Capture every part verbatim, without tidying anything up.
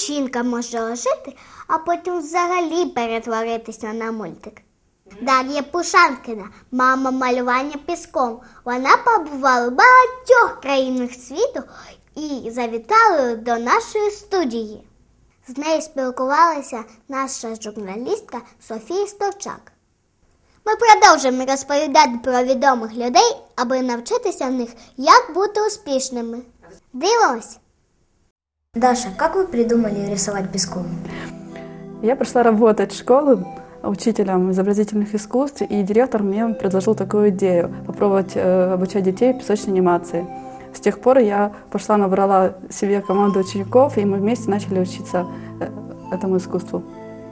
печінка може ожити, а потім взагалі перетворитися на мультик. Дар'я Пушанкіна, мама малювання піском. Вона побувала в багатьох країнах світу і завітала до нашої студії. З нею спілкувалася наша журналістка Софія Стовчак. Ми продовжуємо розповідати про відомих людей, аби навчитися в них, як бути успішними. Дивимось! Даша, как вы придумали рисовать песком? Я пришла работать в школу учителем изобразительных искусств, и директор мне предложил такую идею – попробовать э, обучать детей песочной анимации. С тех пор я пошла, набрала себе команду учеников, и мы вместе начали учиться э, этому искусству.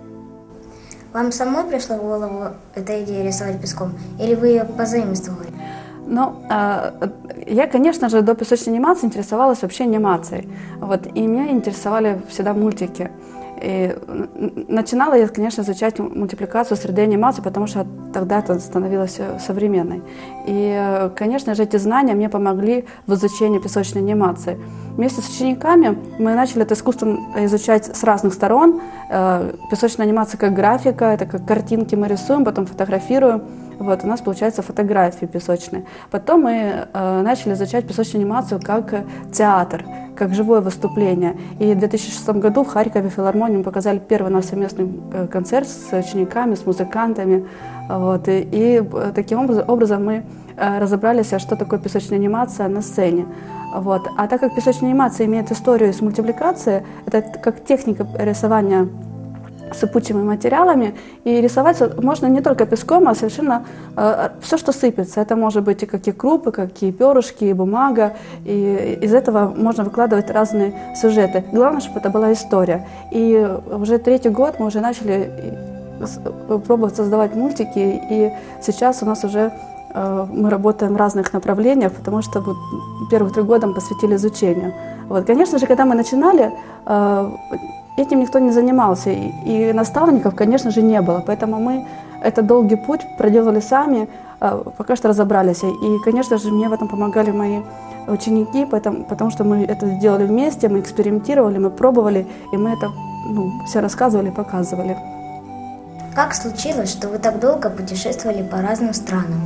Вам самой пришла в голову эта идея рисовать песком, или вы ее позаимствовали? Ну, э, я, конечно же, до песочной анимации интересовалась вообще анимацией. Вот, и меня интересовали всегда мультики. И начинала я, конечно, изучать мультипликацию с три дэ-анимацией, потому что тогда это становилось современной. И, конечно же, эти знания мне помогли в изучении песочной анимации. Вместе с учениками мы начали это искусство изучать с разных сторон. Песочная анимация как графика, это как картинки мы рисуем, потом фотографируем. Вот, у нас получается фотографии песочные. Потом мы э, начали изучать песочную анимацию как театр, как живое выступление. И в две тысячи шестом году в Харькове в филармонии мы показали первый наш совместный концерт с учениками, с музыкантами. Вот, и, и таким образом, образом мы э, разобрались, что такое песочная анимация на сцене. Вот. А так как песочная анимация имеет историю с мультипликацией, это как техника рисования сыпучими материалами, и рисовать можно не только песком, а совершенно э, все, что сыпется. Это может быть и как и крупы, как и перышки, и бумага, и из этого можно выкладывать разные сюжеты. Главное, чтобы это была история. И уже третий год мы уже начали пробовать создавать мультики, и сейчас у нас уже э, мы работаем в разных направлениях, потому что вот первых три года мы посвятили изучению. Вот. Конечно же, когда мы начинали, э, этим никто не занимался, и, и наставников, конечно же, не было. Поэтому мы этот долгий путь проделали сами, пока что разобрались. И, конечно же, мне в этом помогали мои ученики, потому, потому что мы это делали вместе, мы экспериментировали, мы пробовали, и мы это ну, все рассказывали, показывали. Как случилось, что вы так долго путешествовали по разным странам?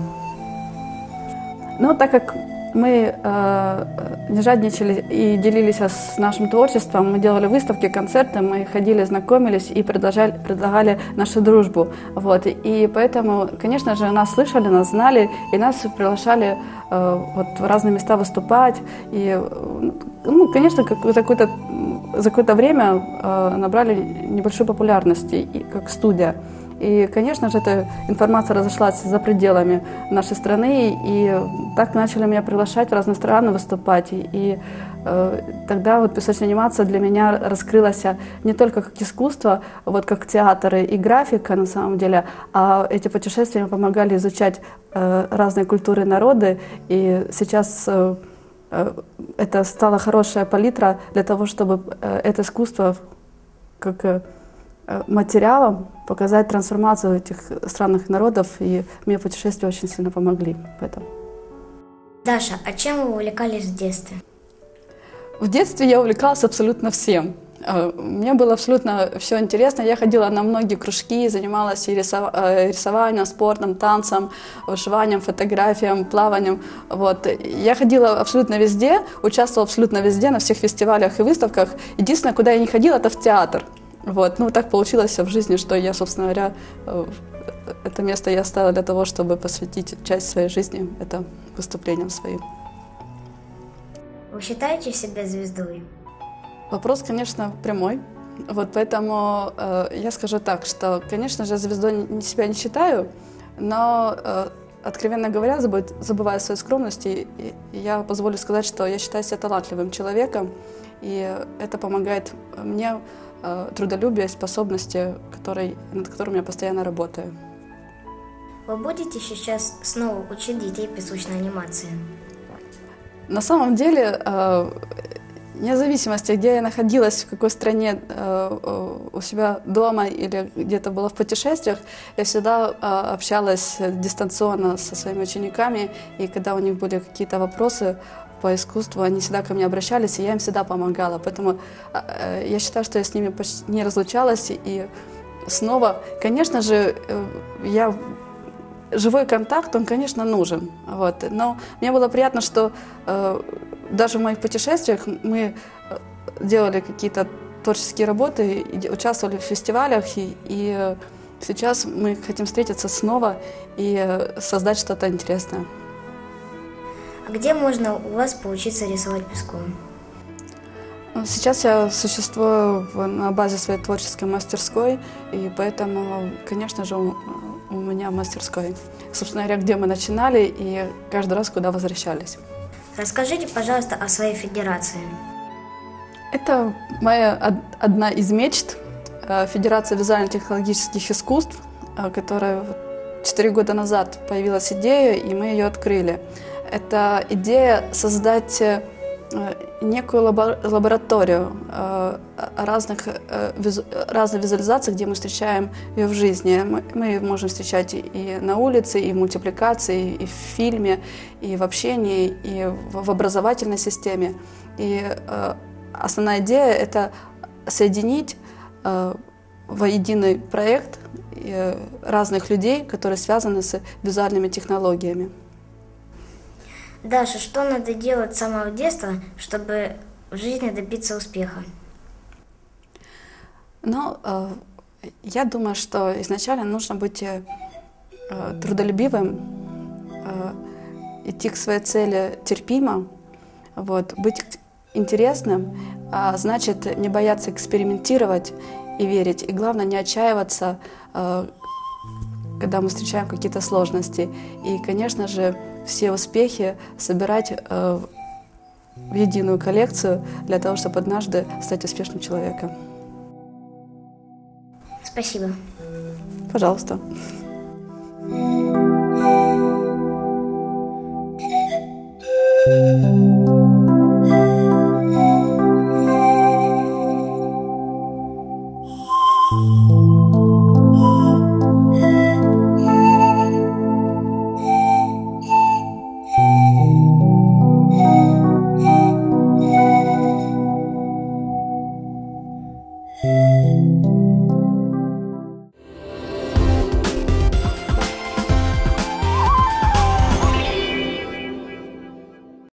Ну, так как мы э, не жадничали и делились с нашим творчеством, мы делали выставки, концерты, мы ходили, знакомились и предлагали, предлагали нашу дружбу. Вот. И поэтому, конечно же, нас слышали, нас знали, и нас приглашали э, вот, в разные места выступать. И, ну, конечно, как, за какое-то за какое-то время э, набрали небольшую популярность, и, как студия. И, конечно же, эта информация разошлась за пределами нашей страны, и так начали меня приглашать в разные страны выступать. И, и э, тогда вот песочная анимация для меня раскрылась не только как искусство, вот как театр и графика на самом деле, а эти путешествия мне помогали изучать э, разные культуры и народы. И сейчас э, э, это стала хорошая палитра для того, чтобы э, это искусство как э, материалом показать трансформацию этих странных народов, и мне путешествия очень сильно помогли в этом. Даша, а чем вы увлекались в детстве? В детстве я увлекалась абсолютно всем. Мне было абсолютно все интересно. Я ходила на многие кружки, занималась и рисованием, спортом, танцем, вышиванием, фотографией, плаванием. Вот. Я ходила абсолютно везде, участвовала абсолютно везде, на всех фестивалях и выставках. Единственное, куда я не ходила, это в театр. Вот. Ну, так получилось в жизни, что я, собственно говоря, это место я оставила для того, чтобы посвятить часть своей жизни это выступлениям своим. Вы считаете себя звездой? Вопрос, конечно, прямой. Вот поэтому э, я скажу так, что, конечно же, звездой не, себя не считаю, но, э, откровенно говоря, забыв, забывая своей скромности, я позволю сказать, что я считаю себя талантливым человеком, и это помогает мне трудолюбие, способности, который, над которыми я постоянно работаю. Вы будете сейчас снова учить детей песочной анимации? На самом деле, вне зависимости, где я находилась, в какой стране, у себя дома или где-то была в путешествиях, я всегда общалась дистанционно со своими учениками, и когда у них были какие-то вопросы по искусству, они всегда ко мне обращались, и я им всегда помогала. Поэтому э, я считаю, что я с ними почти не разлучалась. И снова, конечно же, э, я... живой контакт, он, конечно, нужен. Вот. Но мне было приятно, что э, даже в моих путешествиях мы делали какие-то творческие работы, участвовали в фестивалях, и, и сейчас мы хотим встретиться снова и создать что-то интересное. А где можно у вас поучиться рисовать песком? Сейчас я существую на базе своей творческой мастерской, и поэтому, конечно же, у, у меня в мастерской. Собственно говоря, где мы начинали и каждый раз, куда возвращались. Расскажите, пожалуйста, о своей федерации. Это моя одна из мечт, Федерация визуально-технологических искусств, которая четыре года назад появилась идея, и мы ее открыли. Это идея создать некую лабораторию разных, разных визуализаций, где мы встречаем ее в жизни. Мы, мы ее можем встречать и на улице, и в мультипликации, и в фильме, и в общении, и в образовательной системе. И основная идея – это соединить воединый проект разных людей, которые связаны с визуальными технологиями. Даша, что надо делать с самого детства, чтобы в жизни добиться успеха? Ну, я думаю, что изначально нужно быть трудолюбивым, идти к своей цели терпимо, вот, быть интересным, а значит, не бояться экспериментировать и верить. И главное, не отчаиваться, когда мы встречаем какие-то сложности. И, конечно же, все успехи собирать в единую коллекцию для того, чтобы однажды стать успешным человеком. Спасибо. Пожалуйста. Thank you.